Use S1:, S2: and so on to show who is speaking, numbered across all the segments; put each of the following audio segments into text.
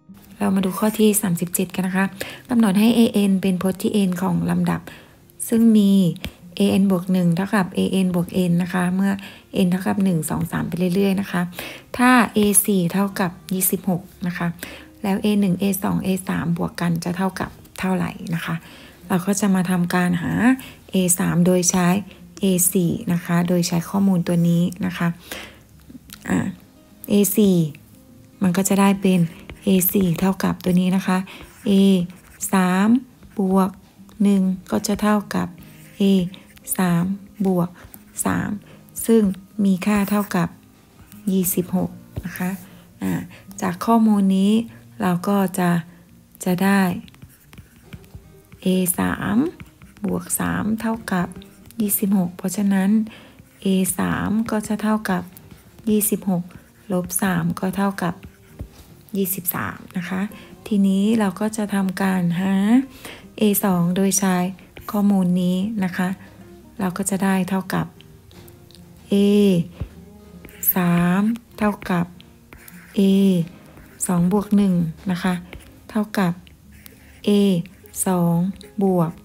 S1: เรามาดูข้อที่37กันนะคะกำหนดให้ an เป็นพจน์ที่ n ของลำดับซึ่งมี an บวก1เท่ากับ an บวก n นะคะเมื่อ n เท่ากับ1 2 3ไปเรื่อยๆนะคะถ้า a4 เท่ากับ26นะคะแล้ว a1 a2 a3 บวกกันจะเท่ากับเท่าไหร่นะคะเราก็จะมาทำการหา a3 โดยใช้ a4 นะคะโดยใช้ข้อมูลตัวนี้นะคะ a4 มันก็จะได้เป็น a4 เท่ากับตัวนี้นะคะ a 3บวก1ก็จะเท่ากับ a 3บวก3ซึ่งมีค่าเท่ากับ26นะคะจากข้อมูลนี้เราก็จะได้ a 3บวก3เท่ากับ26เพราะฉะนั้น a 3ก็จะเท่ากับ26ลบ3ก็เท่ากับ23นะคะทีนี้เราก็จะทำการหา a 2โดยใช้ข้อมูลนี้นะคะเราก็จะได้เท่ากับ a 3เท่ากับ a 2บวก1นะคะเท่ากับ a 2บวก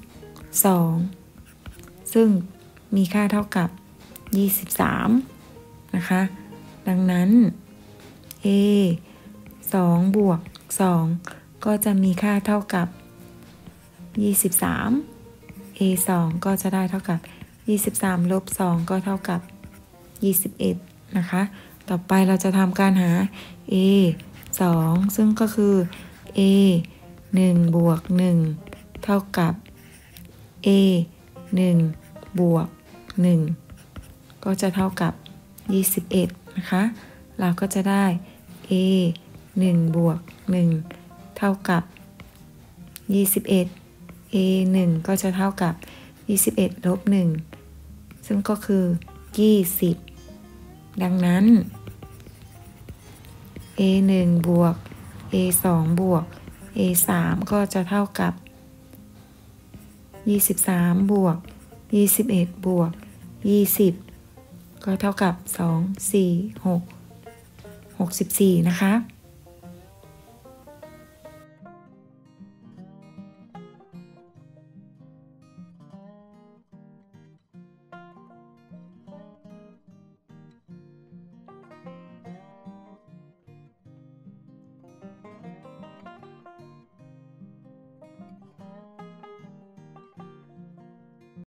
S1: 2ซึ่งมีค่าเท่ากับ23นะคะดังนั้น a 2บวก2ก็จะมีค่าเท่ากับ23 a 2ก็จะได้เท่ากับ23ลบ2ก็เท่ากับ21นะคะต่อไปเราจะทำการหา a 2ซึ่งก็คือ a 1บวก1เท่ากับ a 1บวก1ก็จะเท่ากับ21นะคะเราก็จะได้ a 1บวก1เท่ากับ21 a 1ก็จะเท่ากับ21ลบ1ซึ่งก็คือ20ดังนั้น a 1บวก a 2บวก a 3ก็จะเท่ากับ23บวก21บวก20ก็เท่ากับ2 4 6 64นะคะ